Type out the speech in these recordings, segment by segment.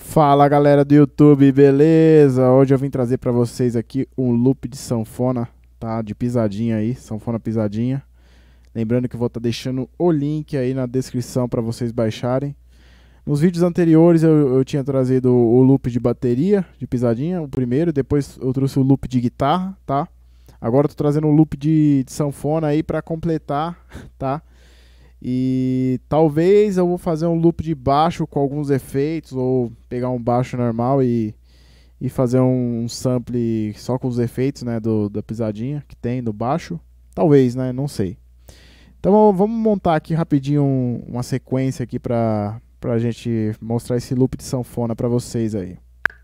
Fala galera do YouTube, beleza? Hoje eu vim trazer pra vocês aqui um loop de sanfona, tá? De pisadinha aí, sanfona pisadinha. Lembrando que eu vou estar deixando o link aí na descrição pra vocês baixarem. Nos vídeos anteriores eu tinha trazido o loop de bateria, de pisadinha, o primeiro. Depois eu trouxe o loop de guitarra, tá? Agora eu tô trazendo um loop de sanfona aí pra completar, tá? E talvez eu vou fazer um loop de baixo com alguns efeitos, ou pegar um baixo normal e fazer um sample só com os efeitos, né, da pisadinha que tem do baixo. Talvez, né, não sei. Então vamos montar aqui rapidinho uma sequência aqui pra gente mostrar esse loop de sanfona pra vocês aí.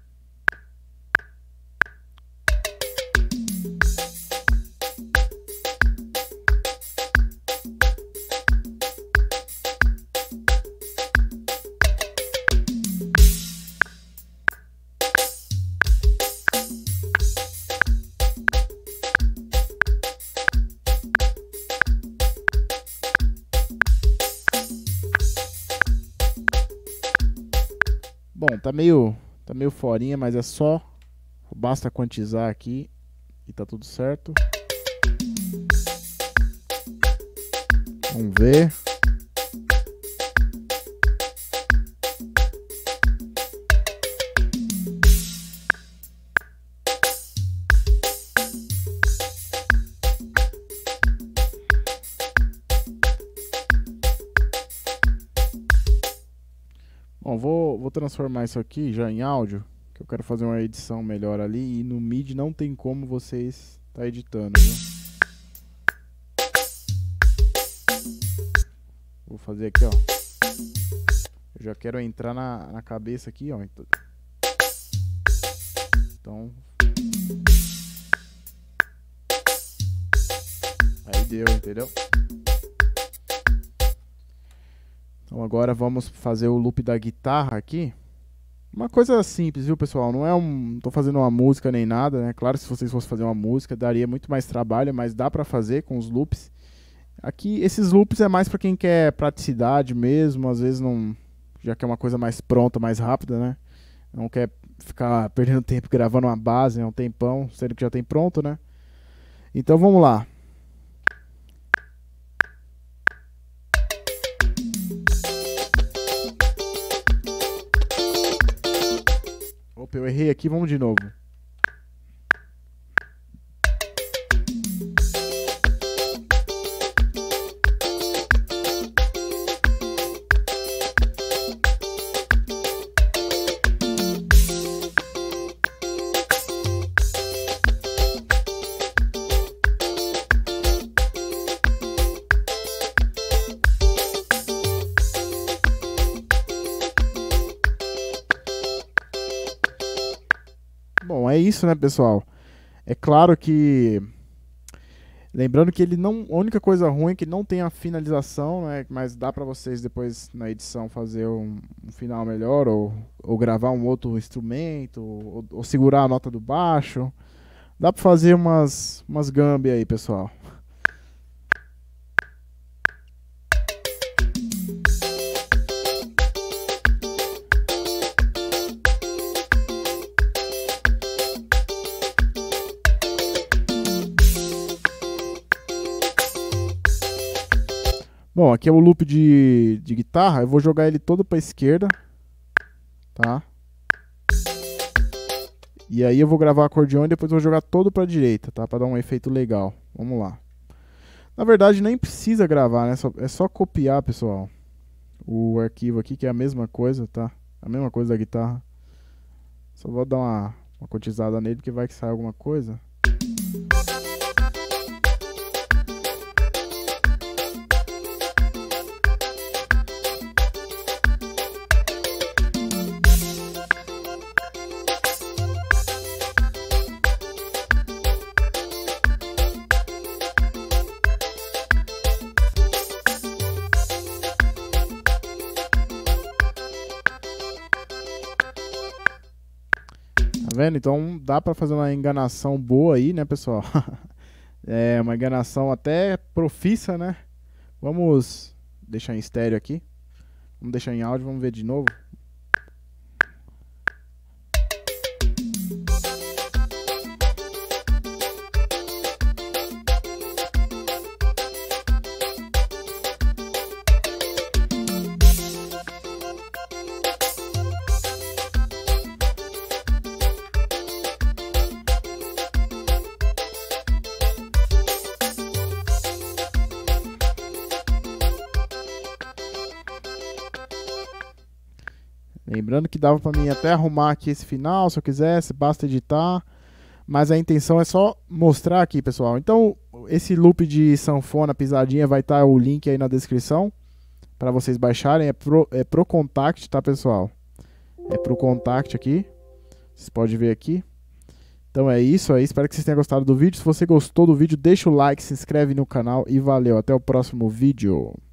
Bom, tá meio forinha, mas é só, basta quantizar aqui e tá tudo certo. Vamos ver. Bom, vou transformar isso aqui já em áudio, que eu quero fazer uma edição melhor ali, e no MIDI não tem como vocês tá editando, viu? Vou fazer aqui, ó. Eu já quero entrar na cabeça aqui, ó. Então... aí deu, entendeu? Então agora vamos fazer o loop da guitarra aqui. Uma coisa simples, viu, pessoal? Não tô fazendo uma música nem nada, né? Claro, se vocês fossem fazer uma música, daria muito mais trabalho, mas dá pra fazer com os loops. Aqui, esses loops é mais pra quem quer praticidade mesmo, às vezes não, já quer uma coisa mais pronta, mais rápida, né? Não quer ficar perdendo tempo gravando uma base, né? Um tempão, sendo que já tem pronto, né? Então vamos lá. Opa, eu errei aqui, vamos de novo. Bom, é isso, né, pessoal? É claro que... lembrando que ele não... a única coisa ruim é que não tem a finalização, né? Mas dá pra vocês depois, na edição, fazer um final melhor, ou gravar um outro instrumento, ou segurar a nota do baixo. Dá pra fazer umas gambi aí, pessoal. Bom, aqui é o loop de guitarra. Eu vou jogar ele todo pra esquerda, tá? E aí eu vou gravar o acordeão e depois eu vou jogar todo pra direita, tá? Pra dar um efeito legal. Vamos lá. Na verdade nem precisa gravar, né? É só copiar, pessoal, o arquivo aqui, que é a mesma coisa, tá? A mesma coisa da guitarra. Só vou dar uma quantizada nele, porque vai que sai alguma coisa. Tá vendo? Então dá pra fazer uma enganação boa aí, né, pessoal? É uma enganação até profissa, né? Vamos deixar em estéreo aqui. Vamos deixar em áudio, vamos ver de novo. Lembrando que dava pra mim até arrumar aqui esse final, se eu quisesse, basta editar. Mas a intenção é só mostrar aqui, pessoal. Então, esse loop de sanfona pisadinha vai estar o link aí na descrição para vocês baixarem. É pro Contact, tá, pessoal? É pro Contact aqui. Vocês podem ver aqui. Então é isso aí. Espero que vocês tenham gostado do vídeo. Se você gostou do vídeo, deixa o like, se inscreve no canal e valeu. Até o próximo vídeo.